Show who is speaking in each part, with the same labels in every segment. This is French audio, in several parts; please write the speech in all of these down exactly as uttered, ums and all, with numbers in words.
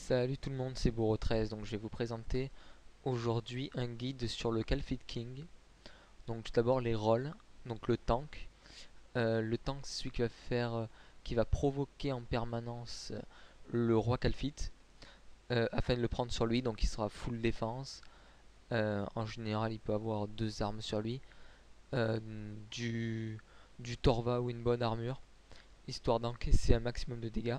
Speaker 1: Salut tout le monde, c'est Bourreau treize. Donc je vais vous présenter aujourd'hui un guide sur le Calfit King. Donc tout d'abord les rôles, donc le tank. Euh, le tank c'est celui qui va faire, euh, qui va provoquer en permanence euh, le roi Calfit euh, afin de le prendre sur lui. Donc il sera full défense. Euh, en général il peut avoir deux armes sur lui, euh, du, du Torva ou une bonne armure, histoire d'encaisser un maximum de dégâts.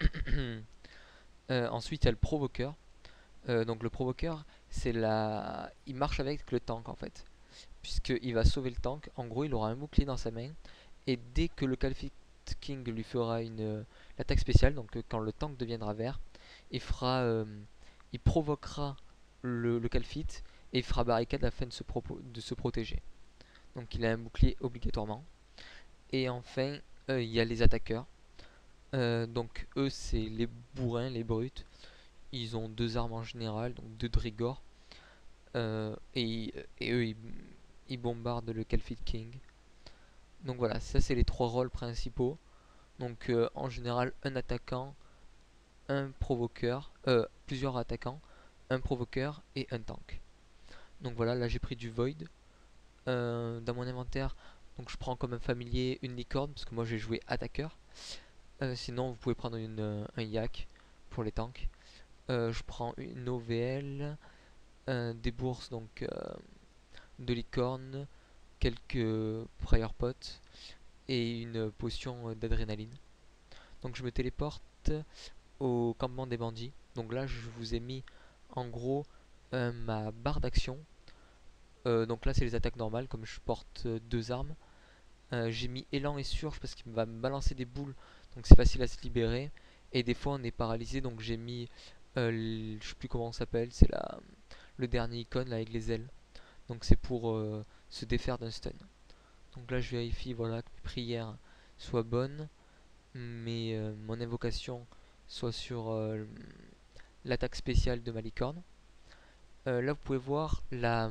Speaker 1: Euh, ensuite il y a le provoqueur. Euh, donc le provoqueur, c'est la... il marche avec le tank en fait, puisqu'il va sauver le tank. En gros, il aura un bouclier dans sa main, et dès que le Calfit King lui fera une euh, l'attaque spéciale, donc euh, quand le tank deviendra vert, il fera, euh, il provoquera le, le Calfit et il fera barricade afin de se, de se protéger. Donc il a un bouclier obligatoirement. Et enfin, euh, il y a les attaqueurs. Euh, donc eux, c'est les bourrins, les brutes. Ils ont deux armes en général, donc deux Drigor. Euh, et, et eux, ils, ils bombardent le Calfit King. Donc voilà, ça c'est les trois rôles principaux. Donc euh, en général, un attaquant, un provoqueur, euh, plusieurs attaquants, un provoqueur et un tank. Donc voilà, là j'ai pris du Void. Euh, dans mon inventaire, donc je prends comme un familier une licorne, parce que moi j'ai joué attaqueur. Euh, sinon, vous pouvez prendre une, euh, un yak pour les tanks. Euh, je prends une O V L, euh, des bourses, donc euh, de licorne, quelques prior pots et une potion d'adrénaline. Donc je me téléporte au campement des bandits. Donc là je vous ai mis en gros euh, ma barre d'action. Euh, donc là c'est les attaques normales, comme je porte euh, deux armes. Euh, j'ai mis élan et surge parce qu'il va me balancer des boules, donc c'est facile à se libérer. Et des fois on est paralysé, donc j'ai mis euh, je sais plus comment ça s'appelle, c'est la le dernier icône là avec les ailes. Donc c'est pour euh, se défaire d'un stun. Donc là je vérifie, voilà, que mes prières soient bonnes, mais euh, mon invocation soit sur euh, l'attaque spéciale de ma licorne. Euh, là vous pouvez voir la,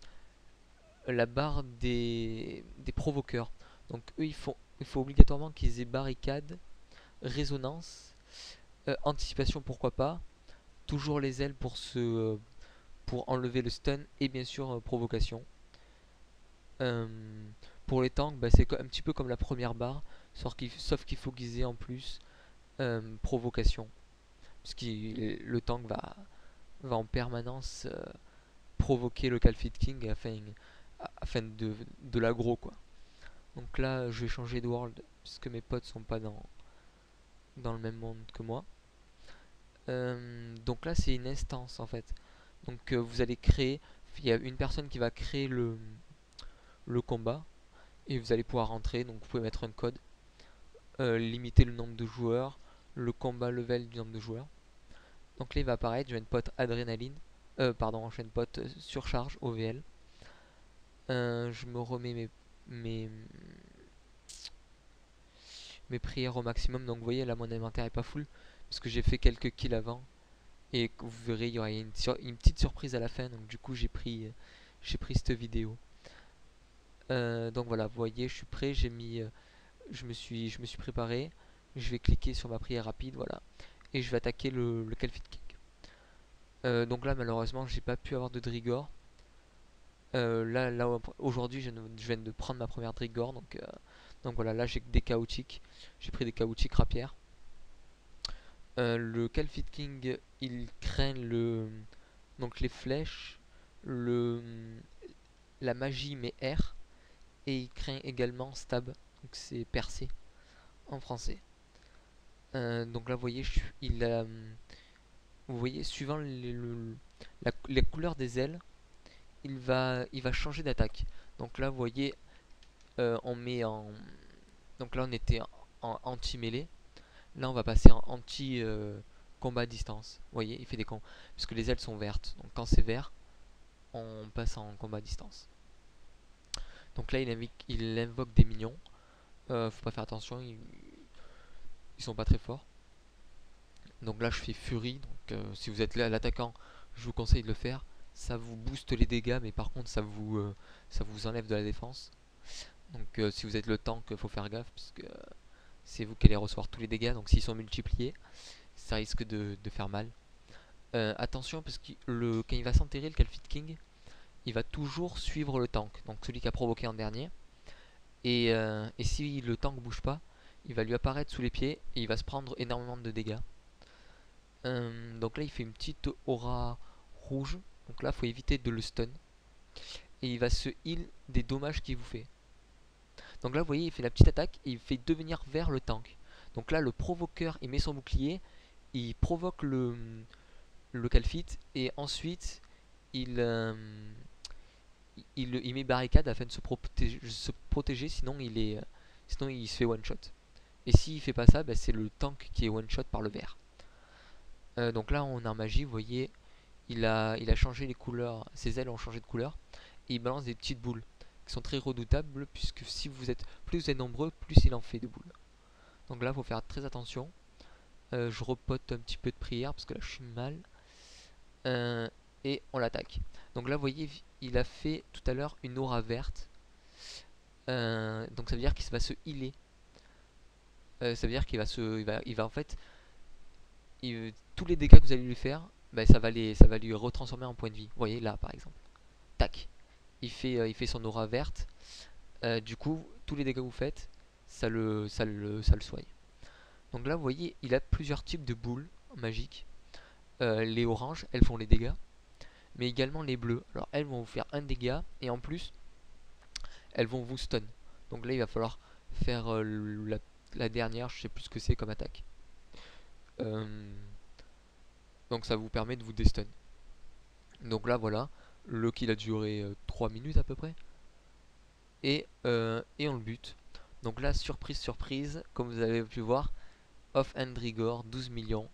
Speaker 1: la barre des, des provoqueurs. Donc eux il faut, il faut obligatoirement qu'ils aient barricade, résonance, euh, anticipation pourquoi pas, toujours les ailes pour, se, euh, pour enlever le stun et bien sûr euh, provocation. Euh, pour les tanks, bah, c'est un petit peu comme la première barre, sauf qu'il faut qu'ils aient en plus euh, provocation. Parce que le tank va, va en permanence euh, provoquer le Calfit King afin, afin de, de l'aggro quoi. Donc là je vais changer de world puisque mes potes sont pas dans, dans le même monde que moi. Euh, donc là c'est une instance en fait. Donc euh, vous allez créer, il y a une personne qui va créer le, le combat et vous allez pouvoir rentrer. Donc vous pouvez mettre un code, euh, limiter le nombre de joueurs, le combat level du nombre de joueurs. Donc là il va apparaître, je vais une pote adrénaline, euh, pardon, je vais une pote surcharge O V L. Euh, je me remets mes, mes, mes prières au maximum. Donc vous voyez là mon inventaire est pas full parce que j'ai fait quelques kills avant. Et vous verrez il y aura une, une petite surprise à la fin. Donc du coup j'ai pris, j'ai pris cette vidéo. Euh, donc voilà, vous voyez je suis prêt, j'ai mis, euh, je, me suis, je me suis préparé. Je vais cliquer sur ma prière rapide, voilà. Et je vais attaquer le, le Calfit King. Euh, donc là malheureusement j'ai pas pu avoir de Drigor. Euh, là, là aujourd'hui je, je viens de prendre ma première Drigor, donc, euh, donc voilà, là j'ai des chaotiques, j'ai pris des chaotiques rapières. Euh, le Calfit King il craint le, donc les flèches, le, la magie mais R, et il craint également stab, donc c'est percé en français. Euh, donc là vous voyez, je, il a, vous voyez suivant les, le, la, les couleurs des ailes, il va, il va changer d'attaque. Donc là vous voyez, euh, on met en, donc là on était en, en anti-mêlée. Là on va passer en anti euh, combat à distance. Vous voyez, il fait des combats. Parce que les ailes sont vertes. Donc quand c'est vert, on passe en combat à distance. Donc là il invoque, il invoque des minions. Euh, faut pas faire attention, ils, ils sont pas très forts. Donc là je fais Fury. Donc euh, si vous êtes là l'attaquant, je vous conseille de le faire. Ça vous booste les dégâts, mais par contre ça vous, euh, ça vous enlève de la défense. Donc euh, si vous êtes le tank, il faut faire gaffe. Parce que euh, c'est vous qui allez recevoir tous les dégâts. Donc s'ils sont multipliés, ça risque de, de faire mal. Euh, attention parce que le, quand il va s'enterrer, le Calfit King, il va toujours suivre le tank, donc celui qui a provoqué en dernier. Et, euh, et si le tank bouge pas, il va lui apparaître sous les pieds et il va se prendre énormément de dégâts. Euh, donc là il fait une petite aura rouge, donc là il faut éviter de le stun. Et il va se heal des dommages qu'il vous fait. Donc là vous voyez il fait la petite attaque et il fait devenir vers le tank. Donc là le provoqueur il met son bouclier, il provoque le, le Calfit et ensuite il, euh, il, il met barricade afin de se protéger, se protéger sinon il est sinon il se fait one shot. Et s'il fait pas ça, bah, c'est le tank qui est one shot par le vert. Euh, donc là en magie, vous voyez, il a, il a changé les couleurs, ses ailes ont changé de couleur et il balance des petites boules qui sont très redoutables puisque si vous êtes plus vous êtes nombreux, plus il en fait de boules. Donc là, il faut faire très attention. Euh, je repote un petit peu de prière parce que là je suis mal. Euh, et on l'attaque. Donc là, vous voyez, il a fait tout à l'heure une aura verte. Euh, donc ça veut dire qu'il va se healer. Euh, ça veut dire qu'il va se, il va, il va en fait, il, tous les dégâts que vous allez lui faire, bah, ça va les, ça va lui retransformer en points de vie. Vous voyez là, par exemple. Tac. Il fait, euh, il fait son aura verte. Euh, du coup, tous les dégâts que vous faites, ça le, ça le, ça le soigne. Donc là, vous voyez, il a plusieurs types de boules magiques. Euh, les oranges, elles font les dégâts, mais également les bleus. Alors elles vont vous faire un dégât et en plus, elles vont vous stun. Donc là, il va falloir faire euh, la, la dernière, je sais plus ce que c'est comme attaque. Euh, donc ça vous permet de vous destun. Donc là, voilà, le kill a duré euh, trois minutes à peu près. Et, euh, et on le bute. Donc là, surprise, surprise, comme vous avez pu voir, Off Andrigor, douze millions.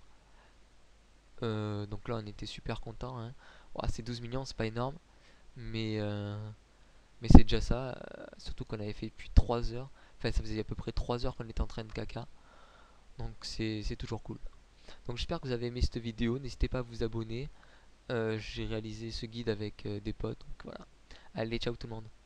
Speaker 1: Euh, donc là, on était super content. Hein. Oh, c'est douze millions, c'est pas énorme. Mais, euh, mais c'est déjà ça. Euh, surtout qu'on avait fait depuis trois heures. Enfin, ça faisait à peu près trois heures qu'on était en train de caca. Donc c'est toujours cool. Donc j'espère que vous avez aimé cette vidéo. N'hésitez pas à vous abonner. Euh, J'ai réalisé ce guide avec euh, des potes. Donc voilà. Allez, ciao tout le monde.